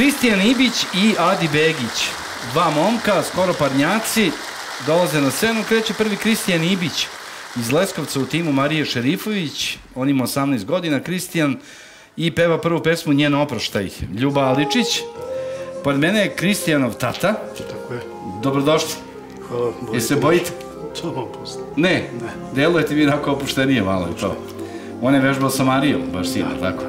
Kristijan Ibić i Adi Begić. Dva momka, skoro parnjaci, dolaze na scenu. Kreće prvi Kristijan Ibić iz Leskovca u timu Marije Šerifović. On ima 18 godina, Kristijan, i peva prvu pesmu Njen oproštaj, Ljuba Aličić. Pored mene je Kristijanov tata. Tako je. Dobrodošli. Hvala. Jel se bojite? To vam posto. Ne. Delujete vi onako opuštenije malo i to. On je vežbao sa Marijom, baš sina, tako?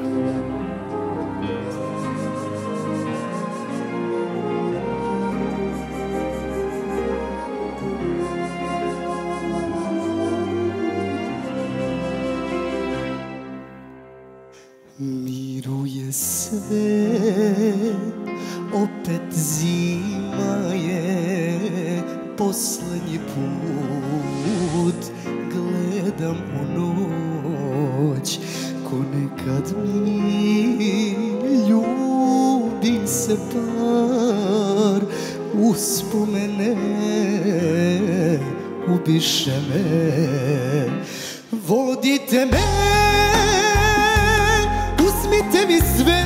Miruje sve, opet zima je, poslednji put gledam u noć, ko nekad mi ljubi se par, uspomene ubiše me, vodite me, uzmite mi sve,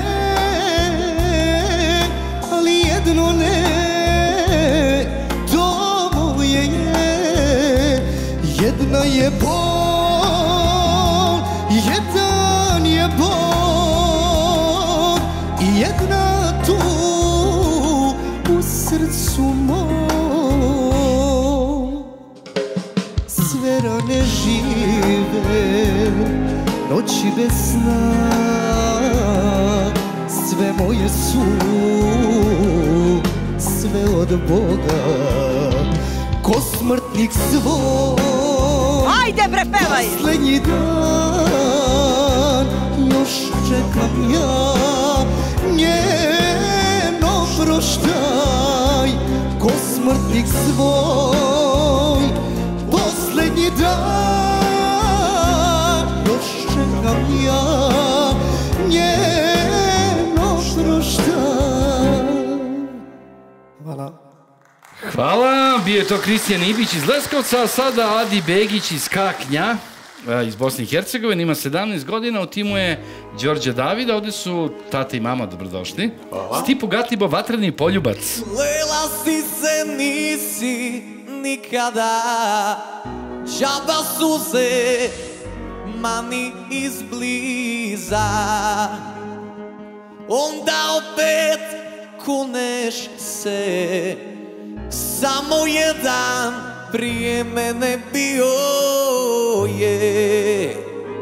ali jedno ne, to moje je. Jedna je bol, jedan je bol, i jedna tu u srcu mom. Sve rane žive, noći bez sna, sve moje su, sve od Boga, ko smrtnik svoj. Ajde bre, pevaj! Poslednji dan još čekam ja, njeno proštaj, ko smrtnik svoj. Poslednji dan još čekam ja, njeno proštaj. Hvala. Hvala, bio je to Kristijan Ibić iz Leskovca, a sada Adi Begić iz Kaknja, iz Bosne i Hercegovine, ima 17 godina, u timu je Đorđe Davida, ovde su tata i mama, dobrodošli. Stipo Gatibo, Vatreni poljubac. Lela si se nisi nikada, džaba suze mani izbliza, onda opet kuneš se, samo jedan prije mene bio je.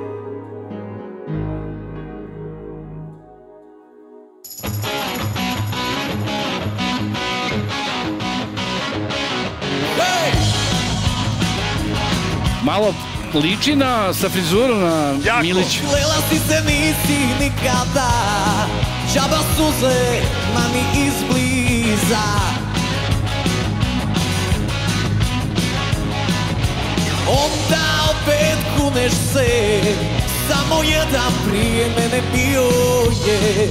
Malo liči sa frizurom na Miliću. Lela si se nisi nikada, džaba suze mani izbliza, onda opet kuneš se, samo jedan prije mene bio je.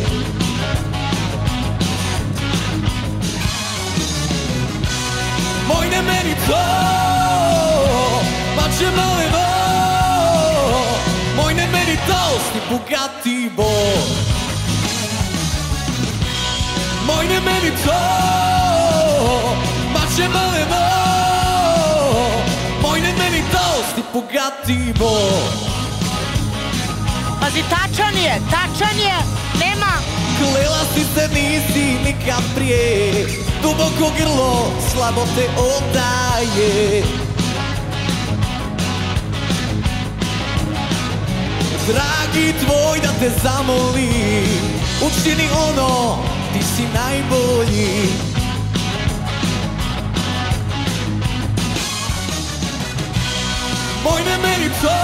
Moj ne meni to, mače maleno, moj ne meni to, Stipo Gatibo. Moj ne meni to, mače maleno, moj ne meni to, Stipo Gatibo. Pazi, tačan je, nema. Klela si se nisi nikad prije, duboko grlo slabo te odaje. Dragi tvoj da te zamolim, učini ono, ti si najbolji. Moj ne meni to,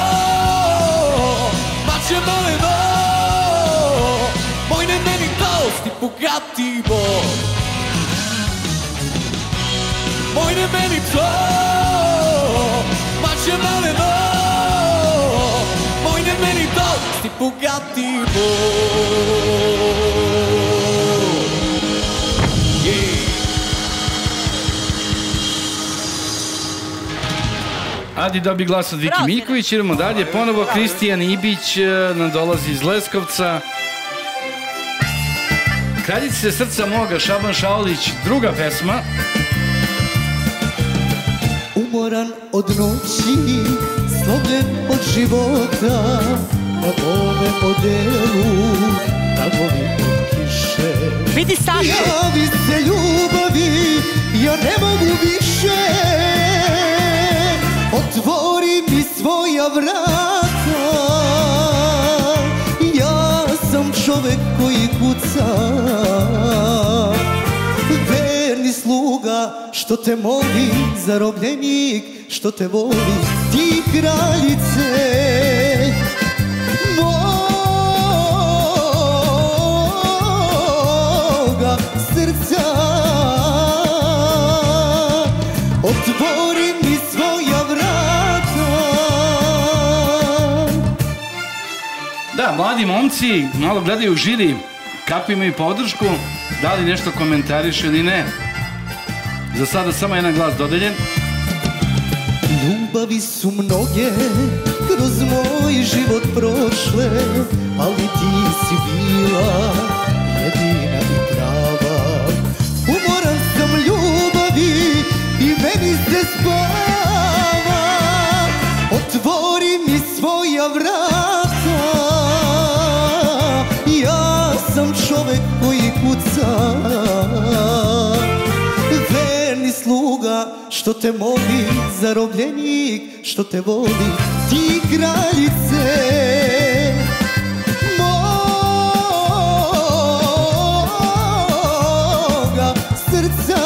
mače maleno, moj ne meni to, Stipo Gatibo. Moj ne meni to, mače maleno, moj ne meni to, Stipo Gatibo. Adi dobi glas od Viki Miljković, idemo dalje, ponovo Kristijan Ibić nam dolazi iz Leskovca. Kraljice srca moga, Šaban Šaulić, druga pesma. Umoran od noći, slomljen od života, na ome odelu, tragovi od kiše. Vidi Sašu. Javi se ljubavi, ja ne mogu više. Otvori mi svoja vrata, ja sam čovek koji kuca. Verni sluga, što te moli, zarobljenik, što te voli, ti kraljice moga srca. Otvori mi svoja vrata. Da, mladi momci malo gledaju žiri, kako imaju podršku, da li nešto komentarišu ili ne. Za sada samo jedan glas dodeljen. Ljubavi su mnoge kroz moj život prošle, ali ti si bila jedina i prava. Umoran sam ljubavi i meni se spava. Otvori mi svoja vrata, ja sam čovek koji kuca. Verni sluga, što te moli, zarobljenik, što te voli, ti kraljice moga srca.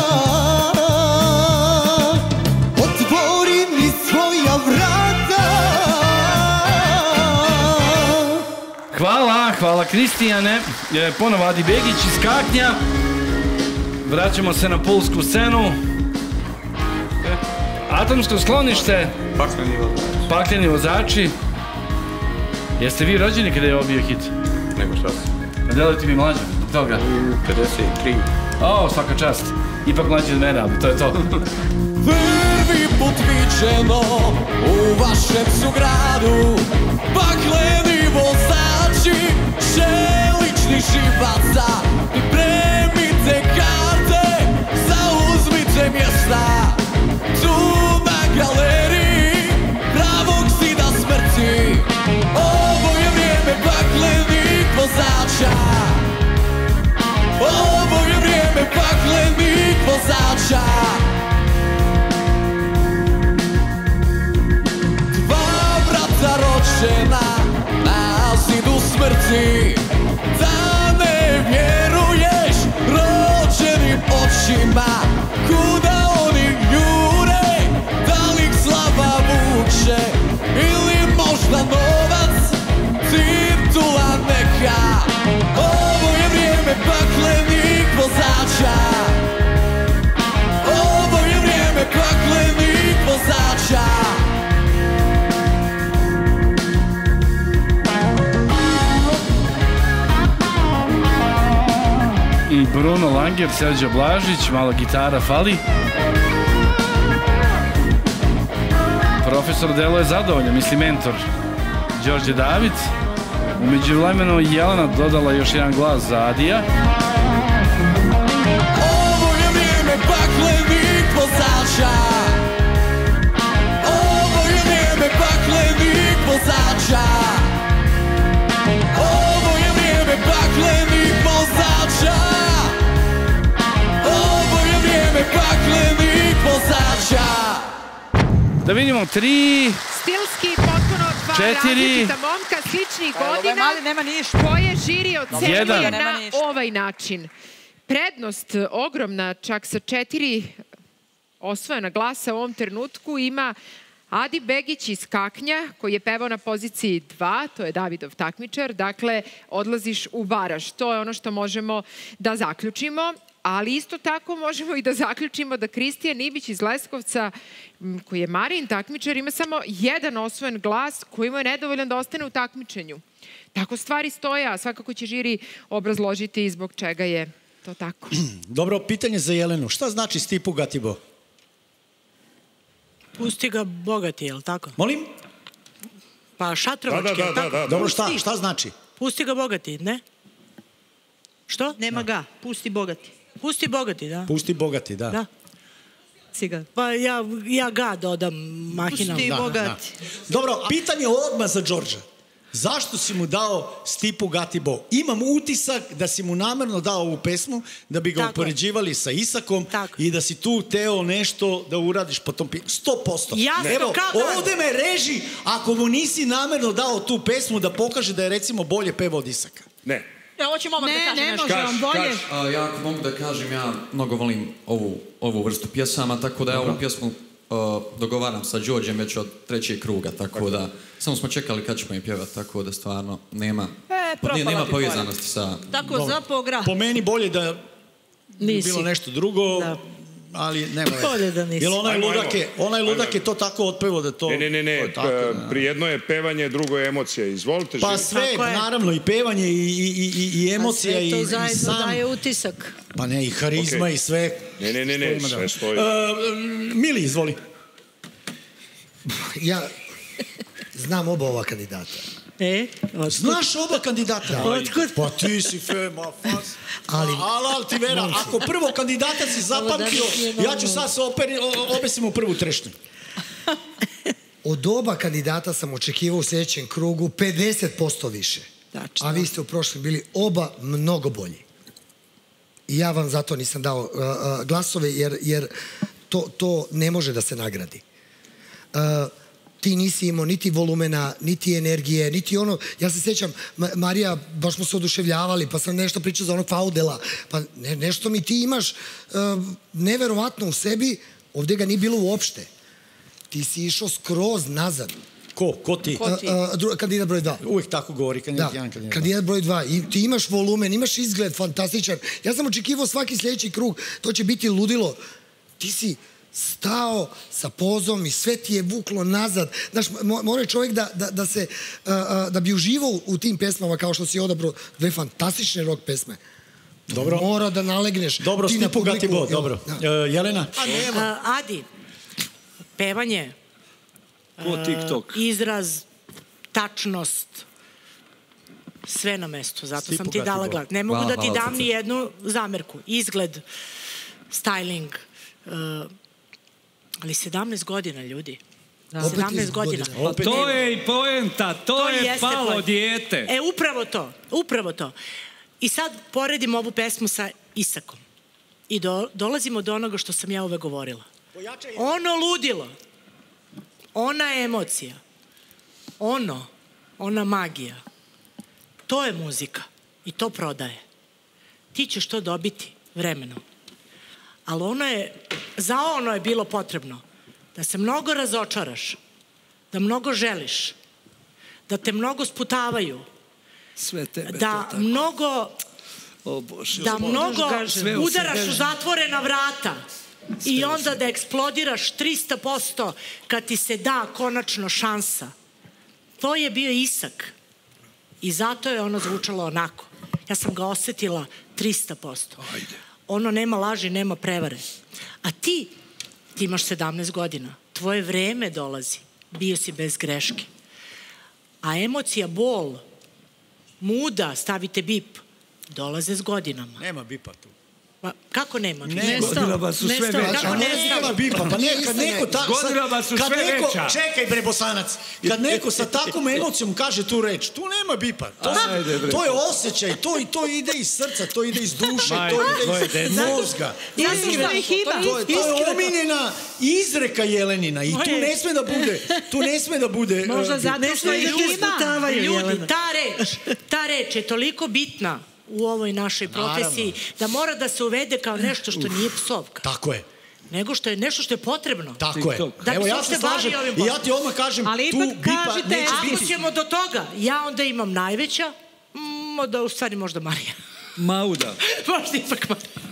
Otvori mi svoja vrata. Hvala Kristijane. Ponovo Adi Begić iz Kaknja. Vraćamo se na pulsku scenu. Atomsko sklonište. Pakleni vozači. Jeste vi rođeni kada je ovo bio hit? Nego šta se? Delujete mi mlađe od toga? 53. O, svaka čast. Ipak mlađe od mene, ali to je to. Prvi put viđeno u vašem su gradu, pakleni vozači, šelični živaca, pripremite karte, zauzmite mjesta, tu na galeriji pravog zida smrti. Ovo je vrijeme paklenih vozača, ovo je vrijeme paklenih vozača. Zaročena na zidu smrti, da ne vjeruješ rođenim očima, kuda oni jure, da li ih slava vuče ili možda novac, titula neka. Ovo je vrijeme paklenih vozača, ovo je vrijeme paklenih vozača. Bruno Langer, Serđo Blažić, malo gitara fali. Profesor Delo je zadovoljan, misli mentor Đorđe David. U međuvremenu Jelena dodala još jedan glas za Adija. Ovo je vrijeme paklenih vozača, ovo je vrijeme paklenih vozača, ovo je vrijeme paklenih vozača, ovo je vrijeme paklenih vozača. Da vidimo, 3, Stilski, potpuno dva 4, različita momka sličnih godina koje žiri ocenjuje na ovaj način. Prednost ogromna, čak sa 4 osvojena glasa u ovom trenutku ima Adi Begić iz Kaknja, koji je pevao na poziciji 2, to je Davidov takmičar, dakle odlaziš u baraž. To je ono što možemo da zaključimo. Ali isto tako možemo i da zaključimo da Kristijan Ibić iz Leskovca, koji je Marijin takmičar, ima samo jedan osvojen glas koji mu je nedovoljan da ostane u takmičenju. Tako stvari stoje, a svakako će žiri obrazložiti zbog čega je to tako. Dobro, pitanje za Jelenu. Šta znači Stipu Gatibo? Pusti ga bogati, je li tako? Molim? Pa šatrovački, je li tako? Dobro, šta znači? Pusti ga bogati, ne? Što? Nema ga, pusti bogati. Pusti bogati, da. Pusti bogati, da. Da. Ciga. Pa ja ga dodam mahinama. Pusti bogati. Dobro, pitanje odmah za Đorđa. Zašto si mu dao Stipu Gatibo? Imam utisak da si mu namerno dao ovu pesmu da bi ga upoređivali sa Isakom i da si tu teo nešto da uradiš po tom 100%. Evo, ovde me reži ako mu nisi namerno dao tu pesmu da pokaže da je recimo bolje pevao od Isaka. Ne. Hoće momak da kaže nešto. Ne može vam bolje. Ja ako mogu da kažem, ja mnogo volim ovu vrstu pjesama, tako da ja ovu pjesmu dogovaram sa Đorđem već od 3. kruga, tako da samo smo čekali kad ćemo je pjevati, tako da stvarno nema povezanosti sa... Tako zapao gra. Po meni bolje da bi bilo nešto drugo, ali nema veze. Bolje da nisi. Jer onaj ludak je to tako otpevo da to... Ne, pri jedno je pevanje, drugo je emocija. Izvolite. Pa sve, naravno, i pevanje, i emocija, i sam... Sve to zajedno daje utisak. Pa ne, i harizma, i sve... Ne, sve stoji. Mili, izvoli. Ja znam oba ova kandidata. Znaš oba kandidata? Pa ti si fema, fas. Ali ti vera, ako prvog kandidata si zapamtio, ja ću sad se obesim u prvu trešnju. Od oba kandidata sam očekivao u sljedećem krugu 50% više. A vi ste u prošlim bili oba mnogo bolji. I ja vam zato nisam dao glasove, jer to ne može da se nagradi. Ti nisi imao niti volumena, niti energije, niti ono... Ja se sjećam, Marija, baš smo se oduševljavali, pa sam nešto pričao za onog Faudela. Pa nešto mi ti imaš neverovatno u sebi, ovdje ga nije bilo uopšte. Ti si išao skroz nazad. Ko ti? Kandidat broj 2. Uvijek tako govori kandidat 1. Kandidat broj 2. Ti imaš volumen, imaš izgled fantastičan. Ja sam očekivao svaki sljedeći krug. To će biti ludilo. Ti si stao sa pozom i sve ti je vuklo nazad. Znaš, mora čovjek da bi uživao u tim pesmama kao što si odabrao 2 fantastične rock pesme. Dobro. Mora da nalegneš. Dobro, Stipu Gatibo, dobro. Jelena? Adi, pevanje, izraz, tačnost, sve na mestu. Zato sam ti dala glas. Ne mogu da ti dam ni jednu zamerku. Izgled, styling, ali 17 godina, ljudi. 17 godina. To je i poenta, to je palo dijete. Upravo to. I sad poredim ovu pesmu sa Isakom. I dolazimo do onoga što sam ja uvek govorila. Ono ludilo, ona emocija, ona magija, to je muzika i to prodaje. Ti ćeš to dobiti vremenom. Ali za ono je bilo potrebno da se mnogo razočaraš, da mnogo želiš, da te mnogo sputavaju, da mnogo udaraš u zatvorena vrata i onda da eksplodiraš 300% kad ti se da konačno šansa. To je bio Isak i zato je ono zvučalo onako. Ja sam ga osetila 300%. Ono nema laži, nema prevare. A ti imaš 17 godina. Tvoje vreme dolazi. Bio si bez greške. A emocija, bol, muda, stavite bip, dolaze s godinama. Nema bipa tu. Kako nema? Godinama su sve veća. Nema bipa, pa kad neko... Godinama su sve veća. Čekaj bre Bosanac, kad neko sa takvom emocijom kaže tu reč, tu nema bipa. To je osjećaj, to ide iz srca, to ide iz duše, to ide iz mozga. To je omiljena izreka Jelenina i tu ne sme da bude... Možda zato što ih isputavaju. Ljudi, ta reč je toliko bitna u ovoj našoj profesiji, da mora da se uvede kao nešto što nije psovka. Tako je. Nego što je nešto što je potrebno. Tako je. Evo ja se slažem i ja ti odmah kažem, tu bipa neće biti. Ako ćemo do toga, ja onda imam najveća, u stvari možda Marija. Mauda. Možda ipak Marija.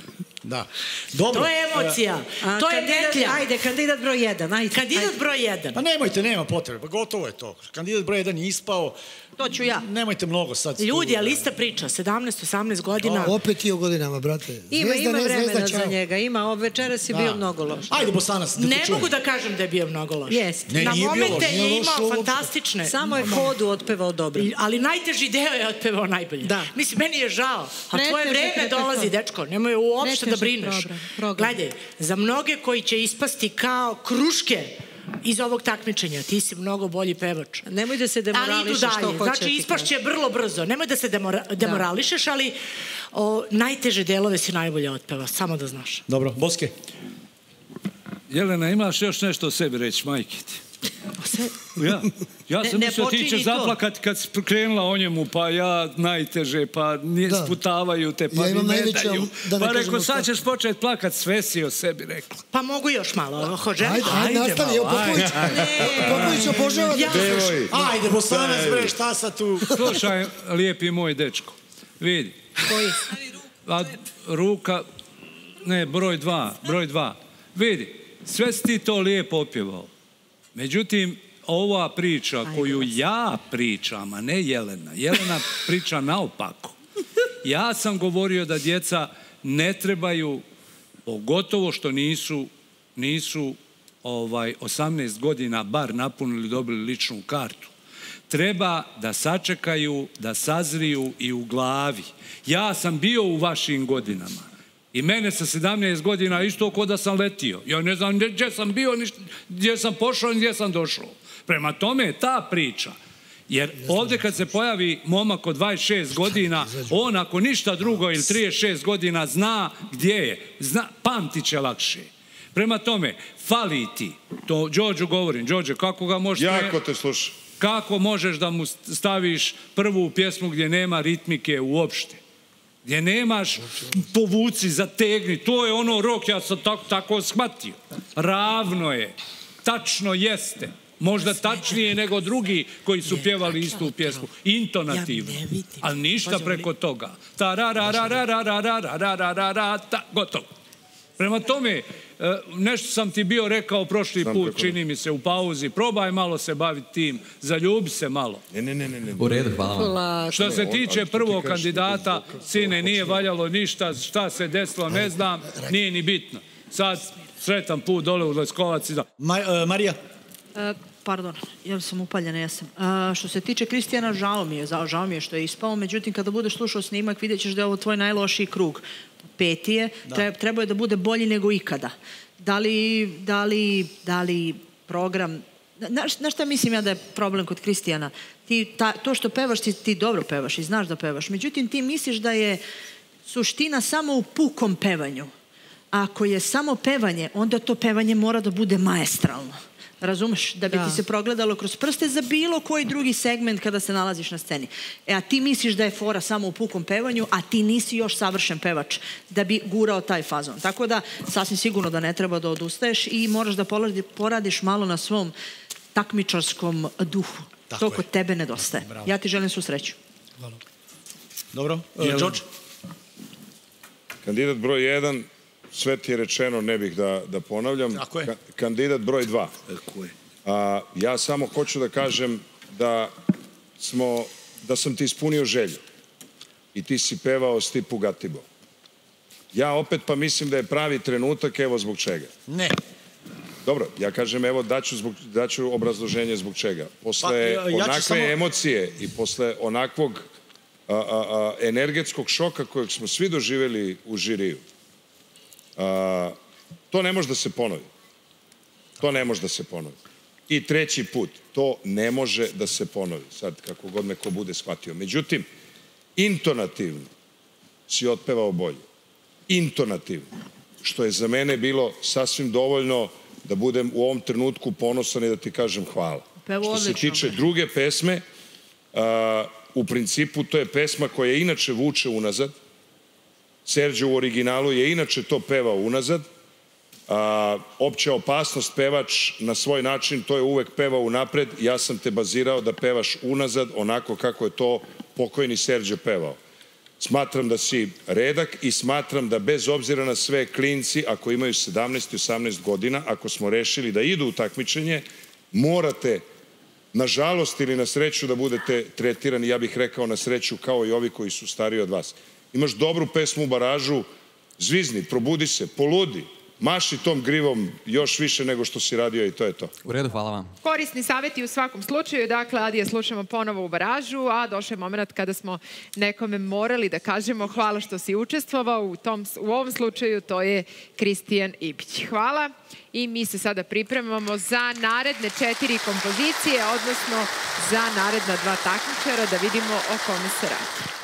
Da. Dobro. To je emocija. To je detlja. Ajde, kandidat broj 1. Kandidat broj 1. Pa nemojte, nema potrebe. Gotovo je to. Kandidat broj 1 je ispao. To ću ja. Nemojte mnogo sad. Ljudi, ali ista priča. 17-18 godina. Opet i o godinama, brate. Ima vremena za njega. Ima, večeras je bio mnogo loš. Ajde, Bosanac, da te čujem. Ne mogu da kažem da je bio mnogo loš. Jeste. Na momente je imao fantastične. Samo je hodu otpevao dobro. Ali najteži deo je otpevao najbolje. Mislim, meni je žao. A tvoje vreme dolazi, dečko. Nemoj uopšte da brineš. Gledaj, za mnoge koji će ispasti kao kruške iz ovog takmičenja, ti si mnogo bolji pevač. Nemoj da se demorališeš, što hoće. Znači, ispašće vrlo brzo. Nemoj da se demorališeš, ali najteže delove si najbolje otpeva, samo da znaš. Dobro, Boske. Jelena, imaš još nešto o sebi reći, majke ti? Ja sam mislio ti ćeš zaplakati kad si krenula o njemu, pa ja najteže, pa sputavaju te, pa mi ne daju. Pa rekao, sad ćeš početi plakat, sve si o sebi rekla. Pa mogu još malo, hođe? Ajde, nastavi, evo Popović obožava da slušaš. Ajde, Bosanac, bre, šta sad tu? Slušaj, lijepi moj dečko, vidi. Koji? Ruka, ne, broj 2, vidi, sve si ti to lijepo opjevao. Međutim, ova priča koju ja pričam, a ne Jelena, Jelena priča naopako. Ja sam govorio da djeca ne trebaju, pogotovo što nisu 18 godina bar napunili, dobili ličnu kartu. Treba da sačekaju, da sazriju i u glavi. Ja sam bio u vašim godinama. I mene sa 17 godina isto ko da sam letio. Ja ne znam gdje sam bio, gdje sam pošao i gdje sam došao. Prema tome, ta priča. Jer ovdje kad se pojavi momak od 26 godina, on ako ništa drugo ili 36 godina zna gdje je. Pamtit će lakše. Prema tome, fali ti. To Đorđu govorim. Đorđe, kako ga možeš... Jako te slušam. Kako možeš da mu staviš prvu pjesmu gdje nema ritmike uopšte? Gdje nemaš povuci, zategni, to je ono rok, ja sam tako shvatio. Ravno je, tačno jeste, možda tačnije nego drugi koji su pjevali istu pjesmu, intonativno, ali ništa preko toga. Gotovo. Prema tome, nešto sam ti bio rekao prošli put, čini mi se, u pauzi, probaj malo se baviti tim, zaljubi se malo. Ne. U redu, hvala vam. Što se tiče prvog kandidata, sine, nije valjalo ništa, šta se desilo, ne znam, nije ni bitno. Sad, sretan put dole u Leskovac. Marija? Pardon, ja sam upaljena, jesam. Što se tiče Kristijana, žao mi je što je ispao, međutim, kada budeš slušao snimak, vidjet ćeš da je ovo tvoj najlošiji krug. 5. je, trebao je da bude bolji nego ikada. Da li program... Znaš šta mislim ja da je problem kod Kristijana? To što pevaš, ti dobro pevaš i znaš da pevaš. Međutim, ti misliš da je suština samo u pukom pevanju. Ako je samo pevanje, onda to pevanje mora da bude maestralno. Razumeš? Da bi ti se progledalo kroz prste za bilo koji drugi segment kada se nalaziš na sceni. A ti misliš da je fora samo u pukom pevanju, a ti nisi još savršen pevač da bi gurao taj fazon. Tako da, sasvim sigurno da ne treba da odustaješ i moraš da poradiš malo na svom takmičarskom duhu. To kod tebe nedostaje. Ja ti želim svu sreću. Dobro. Đorđe? Kandidat broj 1, sve ti je rečeno, ne bih da ponavljam. Kandidat broj 2. Ja samo hoću da kažem da sam ti ispunio želju i ti si pevao Stipu Gatibo. Ja opet pa mislim da je pravi trenutak, evo zbog čega. Ne. Dobro, ja kažem, evo daću obrazloženje zbog čega. Posle onakve emocije i posle onakvog energetskog šoka kojeg smo svi doživjeli u žiriju, to ne može da se ponovi. To ne može da se ponovi. I treći put, to ne može da se ponovi. Sad, kako god me ko bude shvatio. Međutim, intonativno si otpevao bolje. Intonativno. Što je za mene bilo sasvim dovoljno da budem u ovom trenutku ponosan i da ti kažem hvala. Što se tiče druge pesme, u principu to je pesma koja inače vuče unazad. Serđe u originalu je inače to pevao unazad. Opća opasnost pevač na svoj način, to je uvek pevao unapred. Ja sam te bazirao da pevaš unazad onako kako je to pokojni Serđe pevao. Smatram da si redak i smatram da bez obzira na sve klinci, ako imaju 17 i 18 godina, ako smo rešili da idu u takmičenje, morate, na žalost ili na sreću, da budete tretirani, ja bih rekao na sreću, kao i ovi koji su stariji od vas. Imaš dobru pesmu u baražu, zvizni, probudi se, poludi, maši tom grivom još više nego što si radio i to je to. U redu, hvala vam. Korisni savjeti u svakom slučaju. Dakle, Adija, slušamo ponovo u baražu, a došao je moment kada smo nekome morali da kažemo hvala što si učestvovao. U ovom slučaju to je Kristijan Ibić. Hvala. I mi se sada pripremamo za naredne 4 kompozicije, odnosno za naredna 2 takmičara, da vidimo o kome se radi.